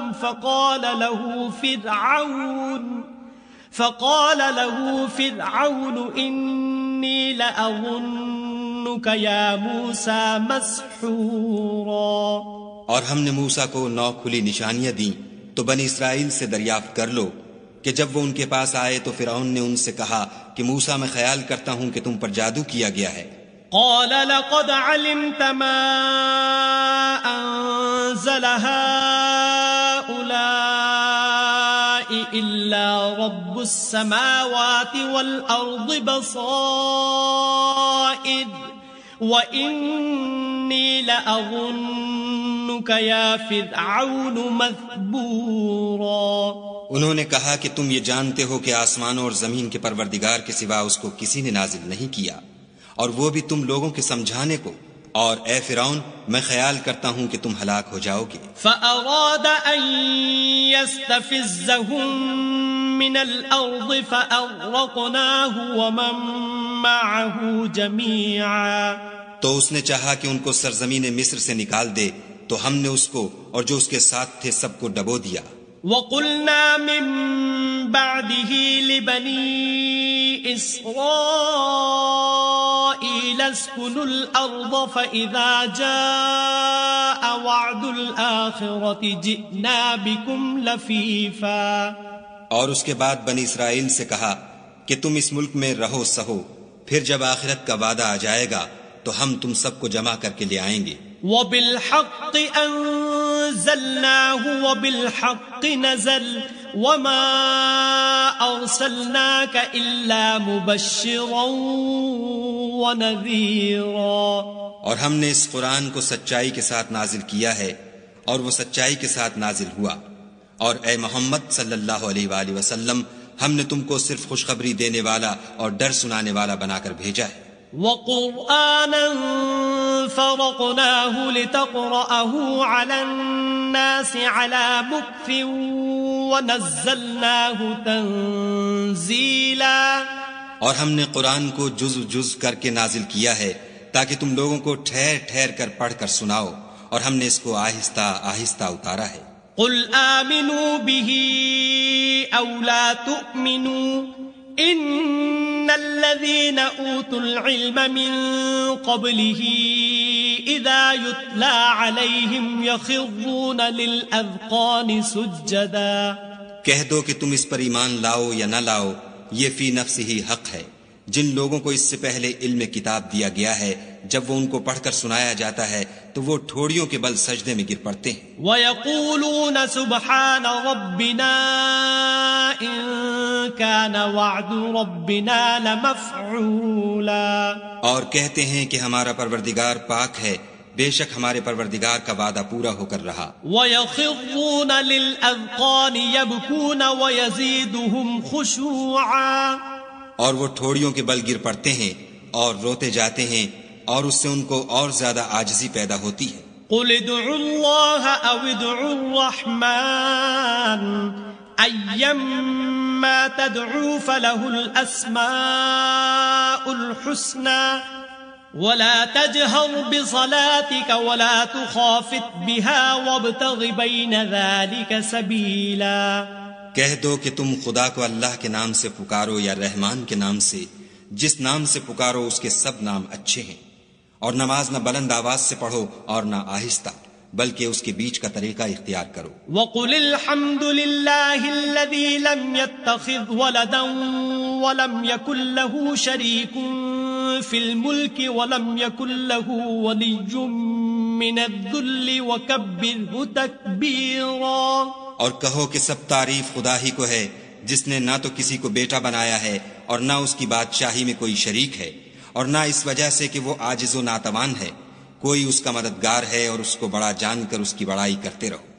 فقال له فرعون إني لأظنك يا موسى مسحورا. اور ہم نے موسیٰ کو 9 کھلی نشانیاں دیں تو بنی اسرائیل سے دریافت کر لو کہ جب وہ ان کے پاس آئے تو فرعون نے ان سے کہا کہ موسیٰ میں خیال کرتا ہوں کہ تم پر جادو کیا گیا ہے. قال لقد علمت ما أنزل هؤلاء إلا رب السماوات والأرض بصائر وإني لأظنك يا فرعون مثبورا. انہوں نے کہا کہ تم یہ جانتے ہو کہ آسمانوں اور زمین کے پروردگار کے سوا اس کو کسی نے نازل نہیں کیا، اور وہ بھی تم لوگوں کے سمجھانے کو، اور اے فرعون میں خیال کرتا ہوں کہ تم ہلاک ہو جاؤ گے. فأراد أن يستفزهم من الأرض فأغرقناه ومن معه جميعا. تو اس نے چاہا کہ ان کو سرزمین مصر سے نکال دے، تو ہم نے اس کو اور جو اس کے ساتھ تھے سب کو ڈبو دیا. وَقُلْنَا مِن بَعْدِهِ لِبَنِي إِسْرَائِيلَ اسْكُنُوا الْأَرْضَ فَإِذَا جَاءَ وَعْدُ الْآخِرَةِ جِئْنَا بِكُمْ لَفِيفًا. اور اس کے بعد بنی اسرائیل سے کہا کہ تم اس ملک میں رہو سہو، پھر جب آخرت کا وعدہ آ جائے گا تو ہم تم سب کو جمع کر کے لے آئیں گے. وَبِالْحَقِّ أَنزَلْنَاهُ وَبِالْحَقِّ نَزَلَ وَمَا أَرْسَلْنَاكَ إِلَّا مُبَشِّرًا وَنَذِيرًا. اور ہم نے اس قرآن کو سچائی کے ساتھ نازل کیا ہے، اور وہ سچائی کے ساتھ نازل ہوا. اور اے محمد صلی اللہ علیہ وآلہ وسلم، ہم نے تم کو صرف خوشخبری دینے والا اور ڈر سنانے والا بنا کر بھیجا ہے. وَقُرْآنًا فَرَقْنَاهُ لِتَقْرَأَهُ عَلَى النَّاسِ عَلَى مُكْثٍ وَنَزَّلْنَاهُ تَنزِيلًا. اور ہم نے قرآن کو جز جز کر کے نازل کیا ہے تاکہ تم لوگوں کو ٹھہر ٹھہر کر پڑھ کر سناؤ، اور ہم نے اس کو آہستہ آہستہ اتارا ہے. قُلْ آمِنُوا بِهِ أَوْ لَا تُؤْمِنُوا إِنَّ الَّذِينَ أُوتُوا الْعِلْمَ مِنْ قَبْلِهِ إِذَا يُتْلَى عَلَيْهِمْ يَخِرُّونَ لِلْأَذْقَانِ سُجَّدًا. کہہ دو کہ تم اس پر ایمان لاؤ یا نہ لاؤ، یہ فی نفس ہی حق ہے. جن لوگوں کو اس سے پہلے علم کتاب دیا گیا ہے، جب وہ ان کو پڑھ کر سنایا جاتا ہے تو وہ ٹھوڑیوں کے بل سجدے میں گر پڑتے ہیں. وَيَقُولُونَ سُبْحَانَ رَبِّنَا إِن كَانَ وَعْدُ رَبِّنَا لَمَفْعُولًا. اور کہتے ہیں کہ ہمارا پروردگار پاک ہے، بے شک ہمارے پروردگار کا وعدہ پورا ہو کر رہا. وَيَخِرُّونَ لِلْأَذْقَانِ يَبْكُونَ وَيَزِيدُهُمْ خُشُوعًا. اور وہ ٹھوڑیوں کے بل گر پڑتے ہیں اور روتے جاتے ہیں، اور اس سے ان کو اور زیادہ عاجزی پیدا ہوتی ہے. قُلِ ادْعُوا اللَّهَ أَوِ ادْعُوا الرَّحْمَنَ أَيَّمَّا تَدْعُوا فَلَهُ الْأَسْمَاءُ الْحُسْنَى وَلَا تَجْهَرْ بِصَلَاتِكَ وَلَا تُخَافِتْ بِهَا وَابْتَغِ بَيْنَ ذَلِكَ سَبِيلًا. کہہ دو کہ تم خدا کو اللہ کے نام سے پکارو یا رحمان کے نام سے، جس نام سے پکارو اس کے سب نام اچھے ہیں، اور نماز نہ بلند آواز سے پڑھو اور نہ آہستہ، بلکہ اس کے بیچ کا طریقہ اختیار کرو. وَقُلِ الْحَمْدُ لِلَّهِ الَّذِي لَمْ يَتَّخِذْ وَلَدًا وَلَمْ يَكُنْ لَهُ شَرِيكٌ فِي الْمُلْكِ وَلَمْ يَكُنْ لَهُ وَلِيٌّ مِّنَ الذُّلِّ وَكَبِّرْهُ تَكْبِيرًا. اور کہو کہ سب تعریف خدا ہی کو ہے، جس نے نہ تو کسی کو بیٹا بنایا ہے اور نہ اس کی بادشاہی میں کوئی شریک ہے، اور نہ اس وجہ سے کہ وہ عاجز و ناتوان ہے. کوئی اس کا مددگار ہے، اور اس کو بڑا جان کر اس کی بڑائی کرتے رہو.